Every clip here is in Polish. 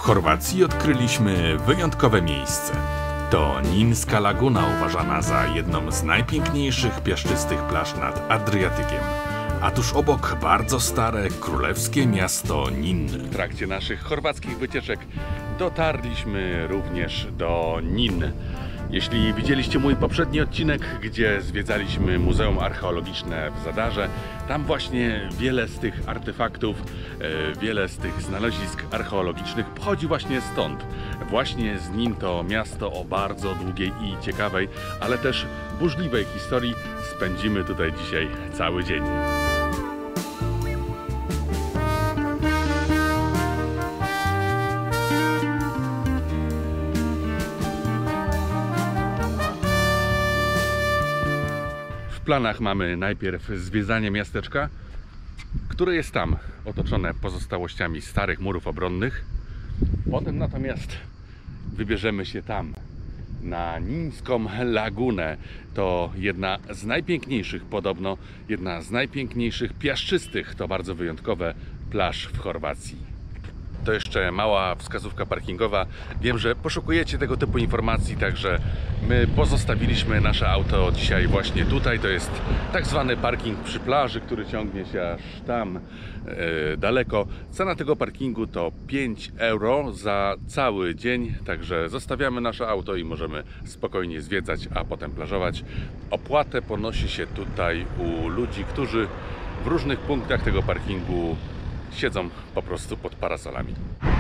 Chorwacji odkryliśmy wyjątkowe miejsce. To Ninska Laguna, uważana za jedną z najpiękniejszych piaszczystych plaż nad Adriatykiem. A tuż obok bardzo stare, królewskie miasto Nin. W trakcie naszych chorwackich wycieczek dotarliśmy również do Nin. Jeśli widzieliście mój poprzedni odcinek, gdzie zwiedzaliśmy Muzeum Archeologiczne w Zadarze, tam właśnie wiele z tych artefaktów, wiele z tych znalezisk archeologicznych pochodzi właśnie stąd. Właśnie z Nin, to miasto o bardzo długiej i ciekawej, ale też burzliwej historii. Spędzimy tutaj dzisiaj cały dzień. W planach mamy najpierw zwiedzanie miasteczka, które jest tam otoczone pozostałościami starych murów obronnych. Potem natomiast wybierzemy się tam, na Nińską Lagunę. To jedna z najpiękniejszych, podobno jedna z najpiękniejszych piaszczystych, to bardzo wyjątkowe, plaż w Chorwacji. To jeszcze mała wskazówka parkingowa. Wiem, że poszukujecie tego typu informacji, także my pozostawiliśmy nasze auto dzisiaj właśnie tutaj. To jest tak zwany parking przy plaży, który ciągnie się aż tam daleko. Cena tego parkingu to 5 euro za cały dzień, także zostawiamy nasze auto i możemy spokojnie zwiedzać, a potem plażować. Opłatę ponosi się tutaj u ludzi, którzy w różnych punktach tego parkingu siedzą po prostu pod parasolami.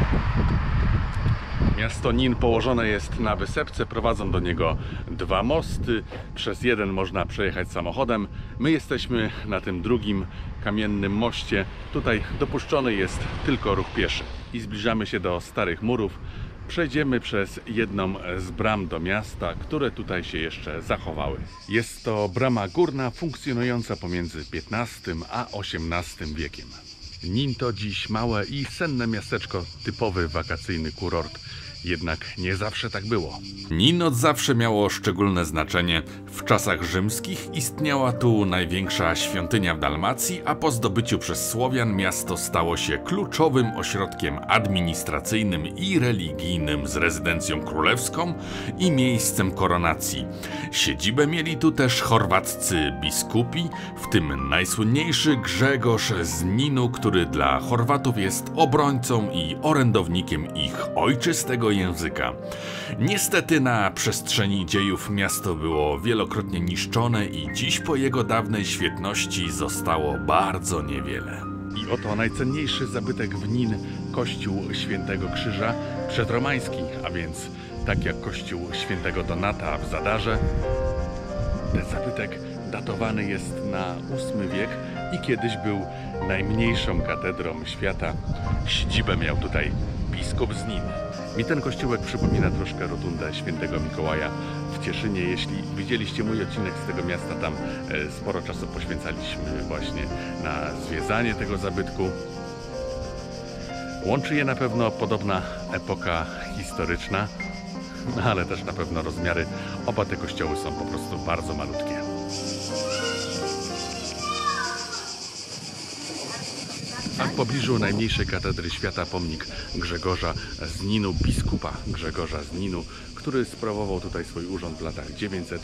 Miasto Nin położone jest na wysepce, prowadzą do niego dwa mosty, przez jeden można przejechać samochodem. My jesteśmy na tym drugim kamiennym moście. Tutaj dopuszczony jest tylko ruch pieszy. I zbliżamy się do starych murów. Przejdziemy przez jedną z bram do miasta, które tutaj się jeszcze zachowały. Jest to brama górna, funkcjonująca pomiędzy XV a XVIII wiekiem. Nin to dziś małe i senne miasteczko, typowy wakacyjny kurort. Jednak nie zawsze tak było. Nin od zawsze miało szczególne znaczenie. W czasach rzymskich istniała tu największa świątynia w Dalmacji, a po zdobyciu przez Słowian miasto stało się kluczowym ośrodkiem administracyjnym i religijnym z rezydencją królewską i miejscem koronacji. Siedzibę mieli tu też chorwaccy biskupi, w tym najsłynniejszy Grzegorz z Ninu, który dla Chorwatów jest obrońcą i orędownikiem ich ojczystego języka. Niestety na przestrzeni dziejów miasto było wielokrotnie niszczone i dziś po jego dawnej świetności zostało bardzo niewiele. I oto najcenniejszy zabytek w Nin, kościół Świętego Krzyża przedromański, a więc tak jak kościół Świętego Donata w Zadarze. Ten zabytek datowany jest na VIII wiek i kiedyś był najmniejszą katedrą świata. Siedzibę miał tutaj biskup z Nin. Mi ten kościółek przypomina troszkę rotundę Świętego Mikołaja w Cieszynie. Jeśli widzieliście mój odcinek z tego miasta, tam sporo czasu poświęcaliśmy właśnie na zwiedzanie tego zabytku. Łączy je na pewno podobna epoka historyczna, ale też na pewno rozmiary. Oba te kościoły są po prostu bardzo malutkie. A w pobliżu najmniejszej katedry świata pomnik Grzegorza z Ninu, biskupa Grzegorza z Ninu, który sprawował tutaj swój urząd w latach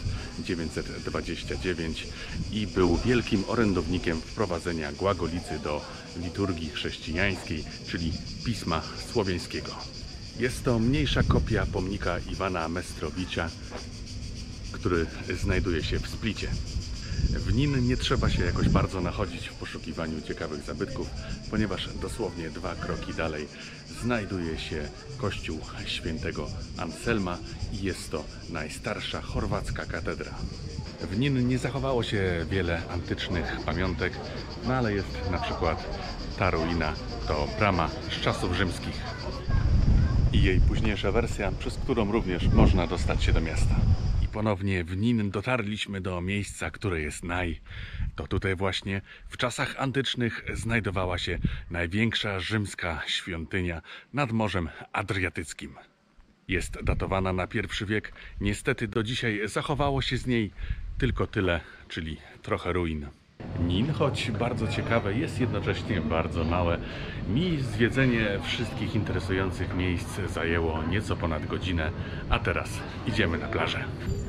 900-929 i był wielkim orędownikiem wprowadzenia głagolicy do liturgii chrześcijańskiej, czyli Pisma Słowiańskiego. Jest to mniejsza kopia pomnika Iwana Mestrowicza, który znajduje się w Splicie. W Nin nie trzeba się jakoś bardzo nachodzić w poszukiwaniu ciekawych zabytków, ponieważ dosłownie 2 kroki dalej znajduje się kościół Świętego Anselma i jest to najstarsza chorwacka katedra. W Nin nie zachowało się wiele antycznych pamiątek, no ale jest na przykład ta ruina, to brama z czasów rzymskich i jej późniejsza wersja, przez którą również można dostać się do miasta. Ponownie w Nin dotarliśmy do miejsca, które jest to tutaj właśnie w czasach antycznych znajdowała się największa rzymska świątynia nad Morzem Adriatyckim. Jest datowana na I wiek. Niestety do dzisiaj zachowało się z niej tylko tyle, czyli trochę ruin. Nin, choć bardzo ciekawe, jest jednocześnie bardzo małe. Mi zwiedzenie wszystkich interesujących miejsc zajęło nieco ponad godzinę, a teraz idziemy na plażę.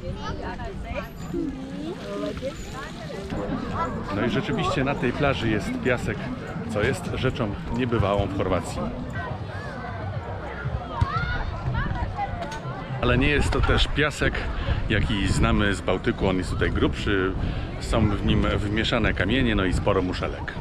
No i rzeczywiście na tej plaży jest piasek, co jest rzeczą niebywałą w Chorwacji. Ale nie jest to też piasek, jaki znamy z Bałtyku. On jest tutaj grubszy, są w nim wymieszane kamienie, no i sporo muszelek.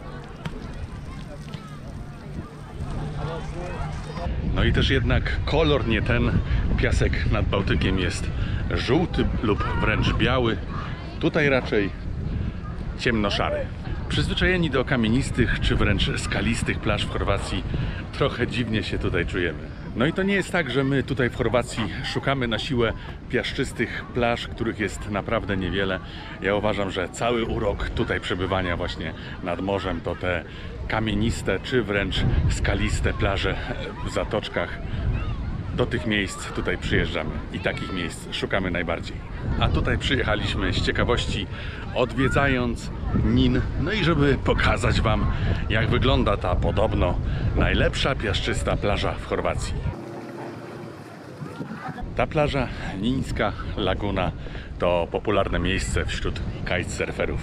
No i też jednak kolor nie ten. Piasek nad Bałtykiem jest żółty lub wręcz biały. Tutaj raczej ciemnoszary. Przyzwyczajeni do kamienistych czy wręcz skalistych plaż w Chorwacji, trochę dziwnie się tutaj czujemy. No i to nie jest tak, że my tutaj w Chorwacji szukamy na siłę piaszczystych plaż, których jest naprawdę niewiele. Ja uważam, że cały urok tutaj przebywania właśnie nad morzem to te kamieniste czy wręcz skaliste plaże w zatoczkach. Do tych miejsc tutaj przyjeżdżamy i takich miejsc szukamy najbardziej. A tutaj przyjechaliśmy z ciekawości, odwiedzając Nin, no i żeby pokazać Wam, jak wygląda ta podobno najlepsza piaszczysta plaża w Chorwacji. Ta plaża, Nińska Laguna, to popularne miejsce wśród kitesurferów.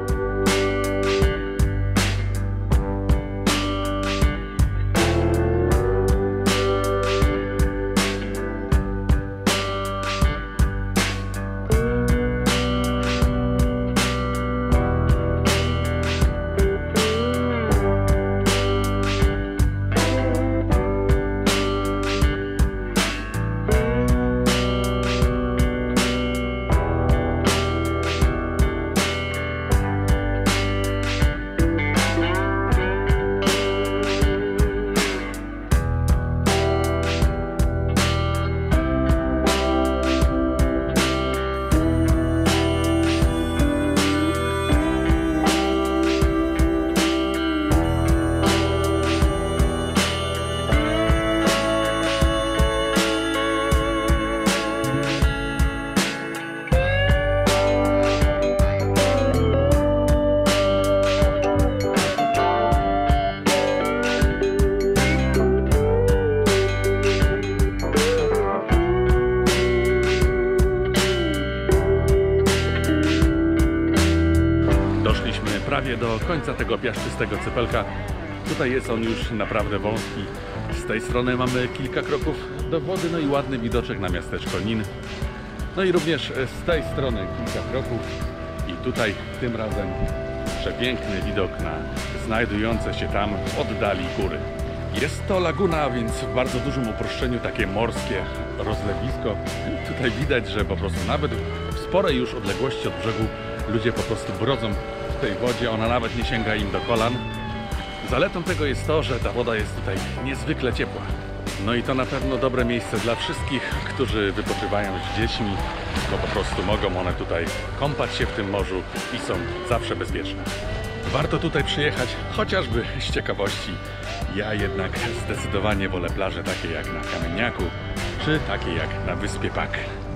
Prawie do końca tego piaszczystego cypelka. Tutaj jest on już naprawdę wąski. Z tej strony mamy kilka kroków do wody, no i ładny widoczek na miasteczko Nin. No i również z tej strony kilka kroków i tutaj tym razem przepiękny widok na znajdujące się tam w oddali góry. Jest to laguna, więc w bardzo dużym uproszczeniu takie morskie rozlewisko. Tutaj widać, że po prostu nawet w sporej już odległości od brzegu ludzie po prostu brodzą w tej wodzie, ona nawet nie sięga im do kolan. Zaletą tego jest to, że ta woda jest tutaj niezwykle ciepła. No i to na pewno dobre miejsce dla wszystkich, którzy wypoczywają z dziećmi, bo po prostu mogą one tutaj kąpać się w tym morzu i są zawsze bezpieczne. Warto tutaj przyjechać, chociażby z ciekawości. Ja jednak zdecydowanie wolę plaże takie jak na Kamieniaku, czy takie jak na wyspie Pag.